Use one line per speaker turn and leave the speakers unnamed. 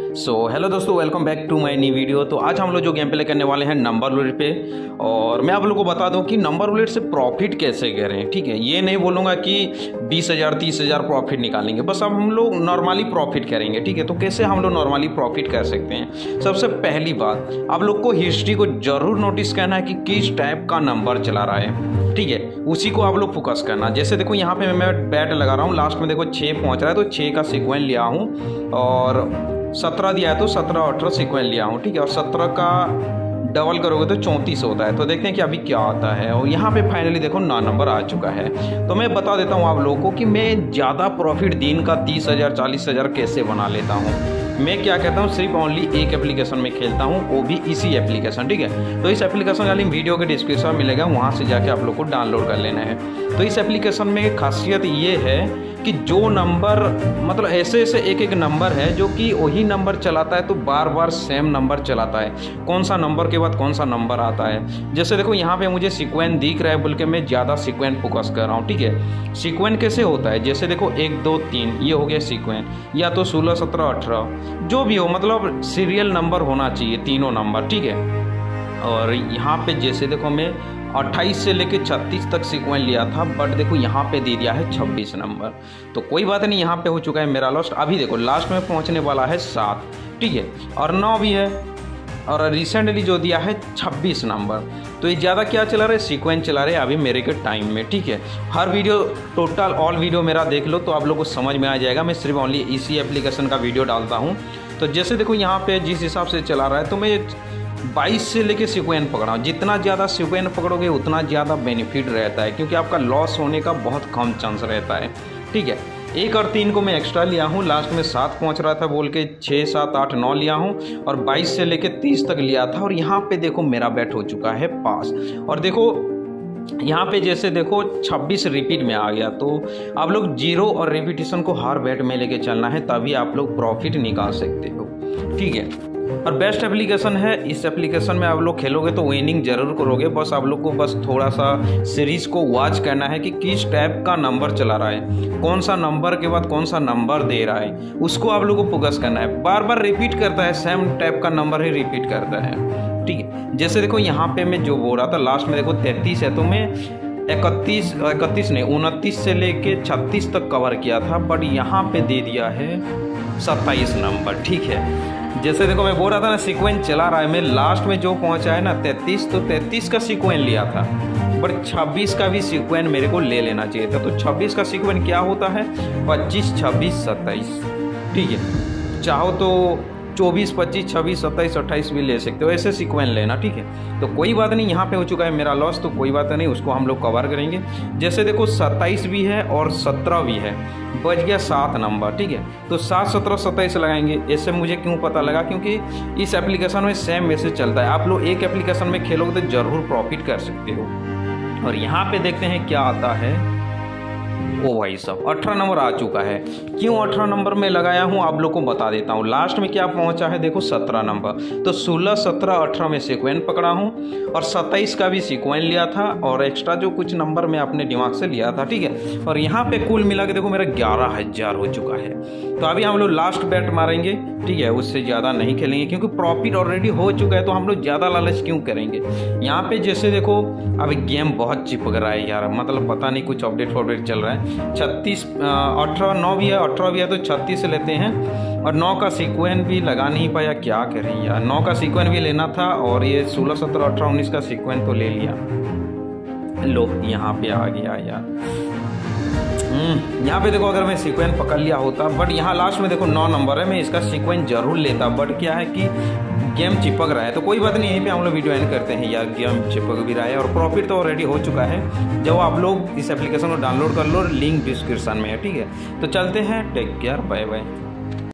Hello दोस्तों, welcome back to my new video. तो आज हम लोग जो गेम प्ले करने वाले हैं नंबर रूलेट पे, और मैं आप लोगों को बता दूं कि नंबर रूलेट से प्रॉफिट कैसे करें। ठीक है, ये नहीं बोलूँगा कि 20,000 30,000 प्रॉफिट निकालेंगे, बस अब हम लोग नॉर्मली प्रॉफिट करेंगे। ठीक है, तो कैसे हम लोग नॉर्मली प्रॉफिट कर सकते हैं। सबसे पहली बात, आप लोग को हिस्ट्री को जरूर नोटिस करना है कि किस टाइप का नंबर चला रहा है। ठीक है, उसी को आप लोग फोकस करना। जैसे देखो यहाँ पे मैं बैट लगा रहा हूँ, लास्ट में देखो 6 पहुँच रहा है, तो 6 का सीक्वेंस लिया हूँ, और 17 दिया है तो 17 18 सीक्वेंस लिया हूँ। ठीक है, और 17 का डबल करोगे तो 34 होता है। तो देखते हैं कि अभी क्या आता है। और यहाँ पे फाइनली देखो 9 नंबर आ चुका है। तो मैं बता देता हूँ आप लोगों को कि मैं ज़्यादा प्रॉफिट दिन का 30,000 40,000 कैसे बना लेता हूँ। मैं क्या कहता हूँ, सिर्फ ओनली एक एप्लीकेशन में खेलता हूँ, वो भी इसी एप्लीकेशन। ठीक है, तो इस एप्लीकेशन का लिंक वीडियो के डिस्क्रिप्शन में मिलेगा, वहाँ से जाके आप लोग को डाउनलोड कर लेना है। तो इस एप्लीकेशन में खासियत ये है कि जो नंबर मतलब ऐसे ऐसे एक एक नंबर है जो कि वही नंबर चलाता है, तो बार बार सेम नंबर चलाता है। कौन सा नंबर के बाद कौन सा नंबर आता है। जैसे देखो यहाँ पे मुझे सीक्वेंस दिख रहा है, बोल के मैं ज़्यादा सीक्वेंस फोकस कर रहा हूँ। ठीक है, सीक्वेंस कैसे होता है, जैसे देखो 1 2 3 ये हो गया सीक्वेंस, या तो 16 17 18 जो भी हो, मतलब सीरियल नंबर होना चाहिए तीनों नंबर। ठीक है, और यहाँ पे जैसे देखो मैं 28 से लेके 36 तक सीक्वेंस लिया था, बट देखो यहाँ पे दे दिया है 26 नंबर। तो कोई बात नहीं, यहाँ पे हो चुका है मेरा लॉस्ट। अभी देखो लास्ट में पहुँचने वाला है 7। ठीक है, और 9 भी है, और रिसेंटली जो दिया है 26 नंबर। तो ये ज़्यादा क्या चला रहे, सीक्वेंस चला रहे अभी मेरे के टाइम में। ठीक है, हर वीडियो टोटल ऑल वीडियो मेरा देख लो तो आप लोगों को समझ में आ जाएगा। मैं सिर्फ ओनली इसी एप्लीकेशन का वीडियो डालता हूँ। तो जैसे देखो यहाँ पे जिस हिसाब से चला रहा है, तो मैं 22 से लेके सीक्वेंस पकड़ा हूँ। जितना ज़्यादा सीक्वेंस पकड़ोगे उतना ज़्यादा बेनिफिट रहता है, क्योंकि आपका लॉस होने का बहुत कम चांस रहता है। ठीक है, 1 और 3 को मैं एक्स्ट्रा लिया हूँ, लास्ट में 7 पहुँच रहा था बोल के 6 7 8 9 लिया हूँ, और 22 से लेके 30 तक लिया था। और यहाँ पे देखो मेरा बैट हो चुका है पास। और देखो यहाँ पे जैसे देखो 26 रिपीट में आ गया। तो आप लोग जीरो और रिपीटिशन को हर बैट में लेके चलना है, तभी आप लोग प्रॉफिट निकाल सकते हो। ठीक है, और बेस्ट एप्लीकेशन है। इस एप्लीकेशन में आप लोग खेलोगे तो विनिंग जरूर करोगे। बस आप लोग को बस थोड़ा सा सीरीज को वॉच करना है कि किस टाइप का नंबर चला रहा है, कौन सा नंबर के बाद कौन सा नंबर दे रहा है, उसको आप लोग को फोकस करना है। बार बार रिपीट करता है, सेम टाइप का नंबर ही रिपीट करता है। ठीक है, जैसे देखो यहाँ पे मैं जो बोल रहा था, लास्ट में देखो 33 है, तो मैं 31 नहीं 29 से लेके 36 तक कवर किया था, बट यहाँ पे दे दिया है 27 नंबर। ठीक है, जैसे देखो मैं बोल रहा था ना सीक्वेंस चला रहा है, मैं लास्ट में जो पहुंचा है ना 33, तो 33 का सीक्वेंस लिया था, बट 26 का भी सीक्वेंस मेरे को ले लेना चाहिए था। तो 26 का सीक्वेंस क्या होता है, 25 26 27। ठीक है, चाहो तो 24 25 26 27 28 भी ले सकते हो, ऐसे सीक्वेंस लेना। ठीक है, तो कोई बात नहीं, यहाँ पे हो चुका है मेरा लॉस, तो कोई बात नहीं, उसको हम लोग कवर करेंगे। जैसे देखो 27 भी है और 17 भी है, बच गया 7 नंबर। ठीक है, तो 7 17 27 लगाएंगे। ऐसे मुझे क्यों पता लगा, क्योंकि इस एप्लीकेशन में सेम मैसेज चलता है। आप लोग एक एप्लीकेशन में खेलोगे तो ज़रूर प्रॉफिट कर सकते हो। और यहाँ पे देखते हैं क्या आता है। ओ भाई साहब, 18 नंबर आ चुका है। क्यों 18 नंबर में लगाया हूँ आप लोग को बता देता हूँ। लास्ट में क्या पहुँचा है देखो 17 नंबर, तो 16 17 18 में सीक्वेंस पकड़ा हूँ, और 27 का भी सीक्वेंस लिया था, और एक्स्ट्रा जो कुछ नंबर मैं अपने दिमाग से लिया था। ठीक है, और यहाँ पे कुल मिला के देखो मेरा 11,000 हो चुका है। तो अभी हम लोग लास्ट बैट मारेंगे। ठीक है, उससे ज़्यादा नहीं खेलेंगे, क्योंकि प्रॉफिट ऑलरेडी हो चुका है, तो हम लोग ज़्यादा लालच क्यों करेंगे। यहाँ पे जैसे देखो अभी गेम बहुत चिपक रहा है यार, मतलब पता नहीं कुछ अपडेट फॉरडेट चल रहा है। 36 18 9 भी है, 18 भी है, तो 36 लेते हैं। और 9 का सीक्वेंस भी लगा नहीं पाया, क्या करें यार। 9 का सीक्वेंस भी लेना था, और ये 16 17 18 19 का सीक्वेंस तो ले लिया। लो यहाँ पे आ गया यार। यहाँ पे देखो अगर मैं सीक्वेंस पकड़ लिया होता, बट यहाँ लास्ट में देखो 9 नंबर है, मैं इसका सीक्वेंस जरूर लेता, बट क्या है कि गेम चिपक रहा है। तो कोई बात नहीं, यहीं पे हम लोग वीडियो एंड करते हैं यार। गेम चिपक भी रहा है और प्रॉफिट तो ऑलरेडी हो चुका है। जब आप लोग इस एप्लीकेशन को डाउनलोड कर लो, लिंक डिस्क्रिप्शन में है। ठीक है, तो चलते हैं, टेक केयर, बाय बाय।